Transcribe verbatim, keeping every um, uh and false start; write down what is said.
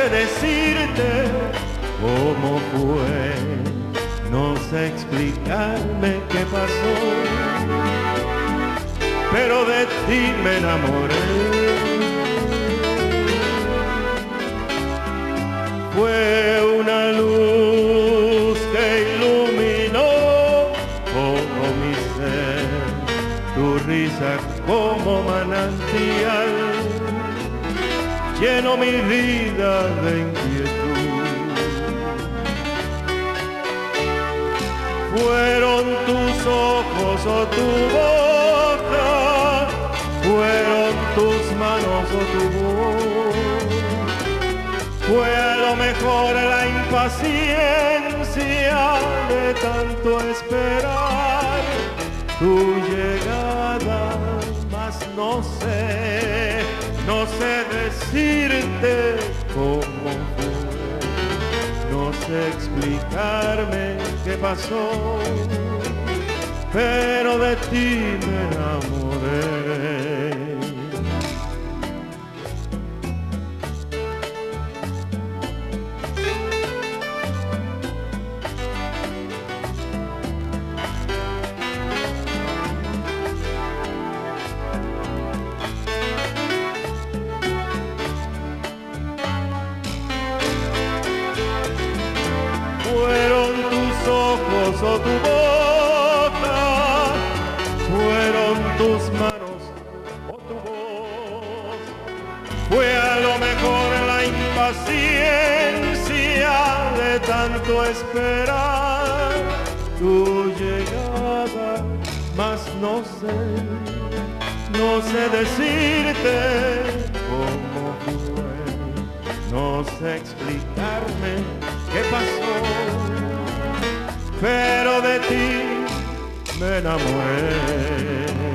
decirte cómo fue, no sé explicarme qué pasó, pero de ti me enamoré. Fue una luz que iluminó todo mi ser, tu risa como manantial llenó mi vida de inquietud. Fueron tus ojos o tu boca, fueron tus manos o tu voz, fue a lo mejor la impaciencia de tanto esperar tu llegada, mas no sé, no sé decirte cómo fue, no sé explicarme qué pasó, pero de ti me enamoré. Fueron tus ojos o tu boca, fueron tus manos o tu voz, fue a lo mejor la impaciencia de tanto esperar tu llegada, mas no sé, no sé decirte cómo fue, no sé explicarme qué pasó, pero de ti me enamoré.